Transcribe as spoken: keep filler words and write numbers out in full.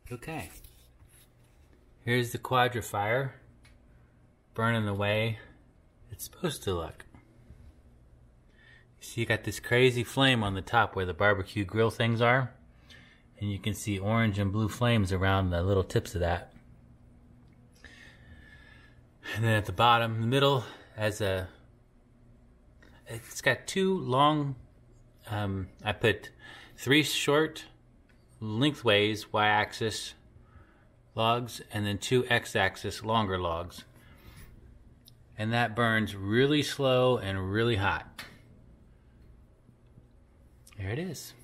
Okay, here's the Quadra-Fire burning the way it's supposed to look. You see, you got this crazy flame on the top where the barbecue grill things are, and you can see orange and blue flames around the little tips of that. And then at the bottom, the middle, has a, it's got two long, um, I put three short lengthways y-axis logs and then two x-axis longer logs, and that burns really slow and really hot. There it is.